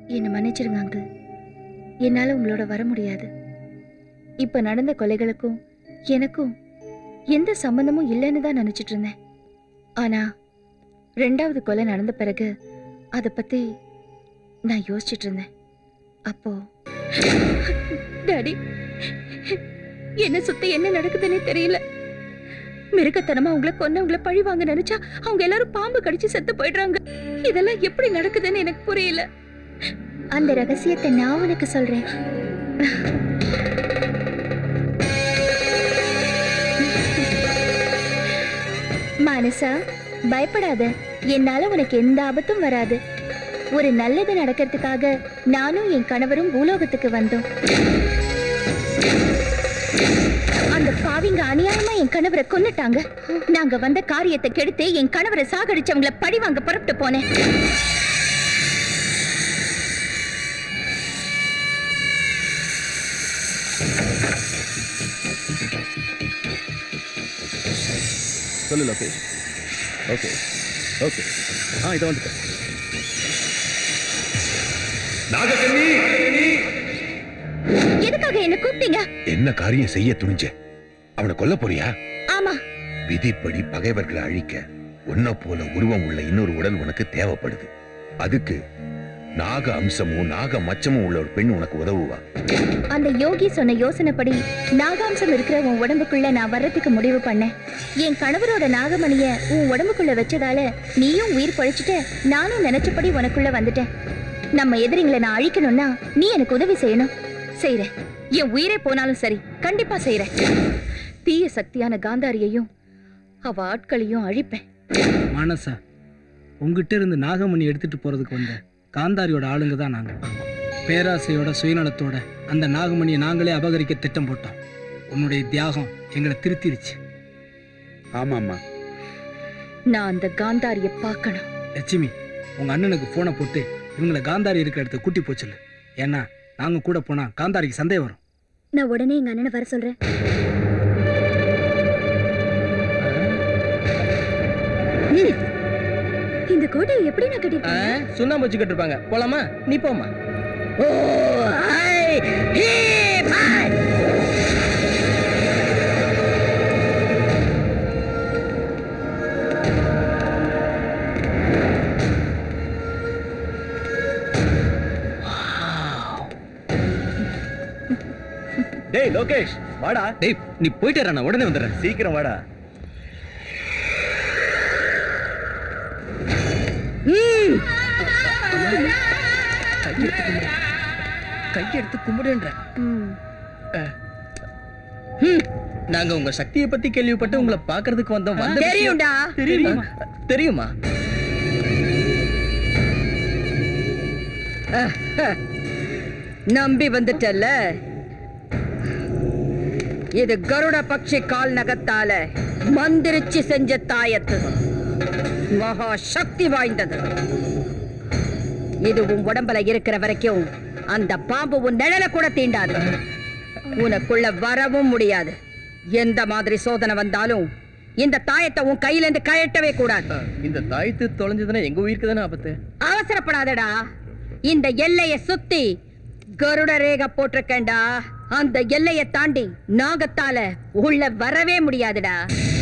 என்னை மன்னிச்சிருங்க அங்கிள். என்னால உங்களோட வர முடியாது. இப்ப நடந்த கொலைகளுக்கும் எனக்கும் எந்த சம்பந்தமும் இல்லைன்னு தான் நினைச்சிட்டு இருந்தேன். ஆனா 2வது கொலை நடந்த பிறகு அதை பத்தி நான் யோசிச்சுட்டு இருந்தேன். அப்போ டாடி, என்ன சுத்த என்ன நடக்குதுன்னே தெரியல. மிருகத்தனமா உங்களை கொன்னவங்களை பழி வாங்க நினைச்சா அவங்க எல்லாரும் பாம்பு கடிச்சு செத்து போயிடுறாங்க. இதெல்லாம் எப்படி நடக்குதுன்னு எனக்கு புரியல. அந்த ரகசியத்தை நான் உனக்கு சொல்றேன். மனசா, பயப்படாத. என்னால உனக்கு எந்த ஆபத்தும் வராது. ஒரு நல்லது நடக்கிறதுக்காக நானும் என் கணவரும் பூலோகத்துக்கு வந்தோம். அந்த பாவிங்க அநியாயமா என் கணவரை கொன்னுட்டாங்க. நாங்க வந்த காரியத்தை கெடுத்து என் கணவரை சாகடிச்சவங்களை பழி வாங்க புறப்பட்டு போனேன். சொல்லு லோகேஷ். ஓகே ஓகே, இதை வந்துட்டேன். எதுக்காக என்ன கூப்பிட்டீங்க? என்ன காரியம் செய்ய துணிஞ்ச? அவனை கொல்ல போறியா? ஆமா. விதிப்படி பகைவர்களை அழிக்க உன்ன போல உருவம் உள்ள இன்னொரு உடல் உனக்கு தேவைப்படுது. அதுக்கு நாக அம்சமும் நாக மச்சமும் உள்ள ஒரு பெண் உனக்கு உதவுவா. அந்த யோகி சொன்ன யோசனைப்படி நாகாம்சம் இருக்கிற உன் உடம்புக்குள்ள நான் வர்றதுக்கு முடிவு பண்ணேன். என் கணவரோட நாகமணிய உன் உடம்புக்குள்ள வச்சதால நீயும் உயிர் பழிச்சுட்ட. நானும் நினைச்சபடி உனக்குள்ள வந்துட்டேன். நம்ம எதிரிங்களை நான் அழிக்கணும்னா நீ எனக்கு உதவி செய்யணும். செய்யறேன். என் உயிரே போனாலும் சரி, கண்டிப்பா செய்யறேன். தீய சக்தியான காந்தாரியையும் அவ ஆட்களையும் அழிப்பேன். மனசா, உங்ககிட்ட இருந்து நாகமணி எடுத்துட்டு போறதுக்கு வந்த காந்தாரியோட ஆளுங்க தான் நாங்க. பேராசையோட சுயநலத்தோட அந்த நாகமணியை நாங்களே அபகரிக்க திட்டம் போட்டோம். உன்னுடைய தியாகம் எங்களை திருத்திருச்சு. ஆமாம்மா, நான் அந்த காந்தாரிய பார்க்கணும். லட்சுமி, உங்க அண்ணனுக்கு போனை போட்டு இவங்களை காந்தாரி இருக்கிற இடத்த கூட்டி போச்சுல. ஏன்னா நாங்க கூட போனா காந்தாரிக்கு சந்தேகம் வரும். நான் உடனே எங்க அண்ணனை வர சொல்றேன். இந்த கோட்டையை எப்படி நான் கட்டிருக்கேன்? சுண்ணாம்பு வச்சு கட்டிருப்பாங்க. போலாமா? நீ போமா. டேய் லோகேஷ், வாடா. டேய், நீ போயிட்டு நான் உடனே வந்துடுறேன். சீக்கிரம் வாடா. கையெடுத்து கும்பிடுன்ற. நாங்க உங்க சக்தியை பத்தி கேள்விப்பட்டு உங்களை பாக்குறதுக்கு வந்தோம். தெரியும்டா. தெரியுமா? நம்பி வந்துட்டல்ல. இது கருட பட்சி கால் நகத்தால மந்திரிச்சு செஞ்ச தாயத்து. மகா சக்தி வாய்ந்தது. இது உன் உடம்புல இருக்கிற வரைக்கும் அந்த பாம்பு உன் நிழல கூட தீண்டாது. உனக்குள்ள வரவும் முடியாது. எந்த மாதிரி சோதனை வந்தாலும் இந்த தாயத்தை உன் கையில இருந்து கழட்டவே கூடாது. இந்த தாயத்து தொலைஞ்சதுன்னா எங்க உயிருக்கு தானே ஆபத்து. அவசரப்படாதடா. இந்த எல்லையை சுத்தி கருட ரேகை போட்டிருக்கேன்டா. அந்த எல்லையை தாண்டி நாகத்தால உள்ள வரவே முடியாதுடா.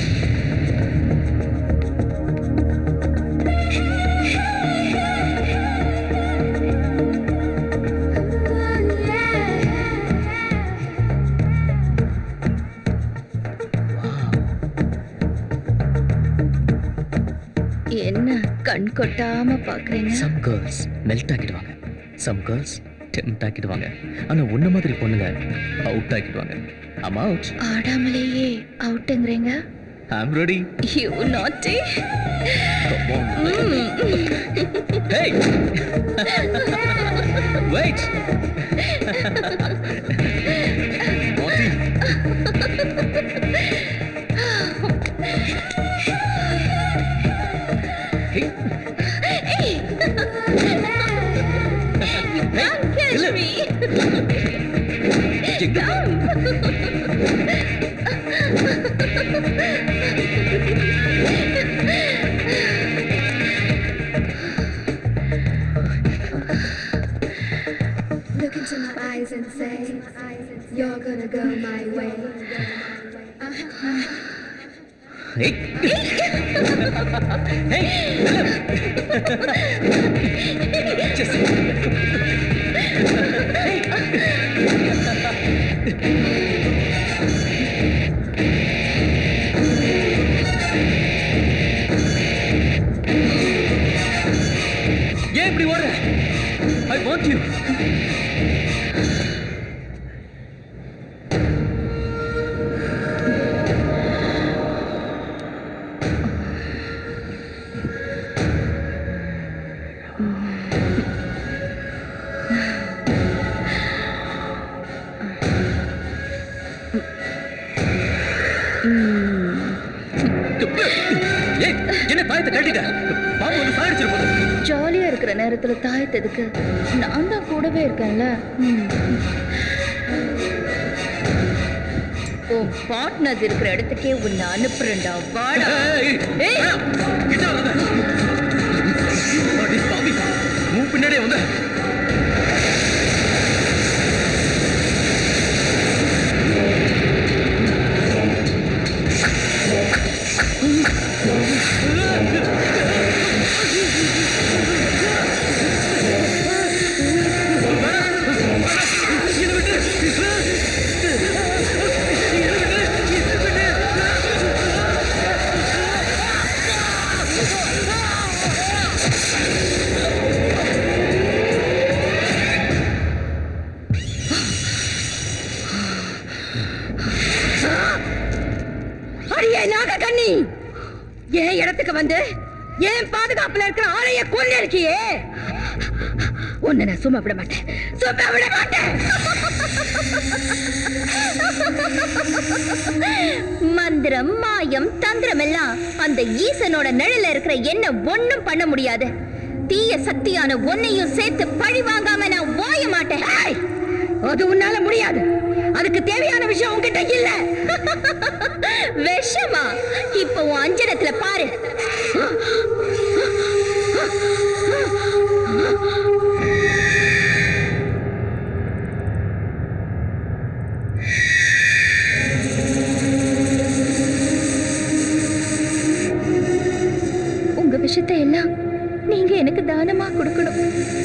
என்ன கண் கொட்டாம பாக்குறீங்க? Some girls மெல்ட் ஆக்கிடுவாங்க. Some girls டெம்ப்ட் ஆக்கிடுவாங்க. ஆனா உன்ன மாதிரி பொண்ணுங்க அவுட் ஆக்கிடுவாங்க. I'm out. ஆடாமலேயே அவுட்ங்கறீங்க? I'm ready. You naughty. Come on. Hey. Wait. Naughty. Hey. Hey. You can't catch me. Come. into my eyes and say, you're gonna go my way. Hey! Hey! Just... ஏன் இப்படி ஓடுற? I want you. என்ன தாயத்தை கட்டிட்ட? பாம்பு வந்து சாடிச்சிரு போது. ஜாலியா இருக்கிற நேரத்துல தாயத்ததுக்கு நான் தான் கூடவே இருக்கேன்ல. உன் பார்ட்னர்ஸ் இருக்கிற இடத்துக்கே உன்னை அனுப்புறேன்டா. வாடா. மூவ் பின்னாடியே வந்து ஏன் இடத்துக்கு வந்து ஏன் பாதுகாப்புல இருக்கிற ஆளைய கொண்டு இருக்கியே? உன்னை நான் சும்மா விட மாட்டேன், சும்மா விட மாட்டேன். மந்திரம், மாயம், தந்திரம் எல்லாம் அந்த ஈசனோட நிழல இருக்கிற என்ன ஒண்ணும் பண்ண முடியாது. தீய சக்தியான ஒன்னையும் சேர்த்து பழி வாங்காம நான் வாய மாட்டேன். அது உன்னால முடியாது. அதுக்கு தேவையான விஷயம் உன்கிட்ட இல்ல. விஷமா? இப்போ உன் அஞ்சனத்துல பாரு. உங்க விஷயத்தை எல்லாம் நீங்க எனக்கு தானமா கொடுக்கணும்.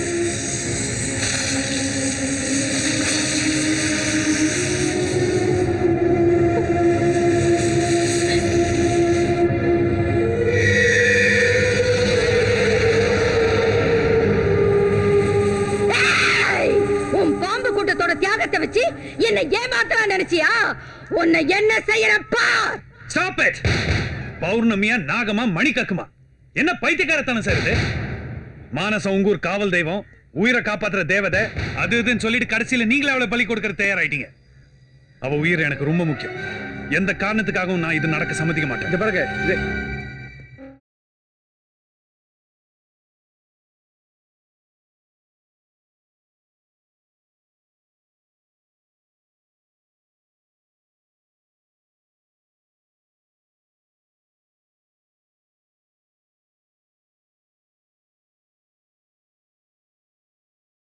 வச்சு என்ன ஏமாத்தலாம் நினைச்சியா? உன்னை என்ன செய்யறப்பா? Stop it. பௌர்ணமியா, நாகமா, மணிக்கக்குமா, என்ன பைத்தியக்காரத்தனம் சார் இது? மானசம் உங்கூர் காவல் தெய்வம், உயிரை காப்பாத்துற தேவதை, அது இதுன்னு சொல்லிட்டு கடைசியில நீங்களே அவளை பலி கொடுக்கற தயாராயிட்டீங்க. அவ உயிர் எனக்கு ரொம்ப முக்கியம். எந்த காரணத்துக்காகவும் நான் இது நடக்க சம்மதிக்க மாட்டேன். பாருங்க,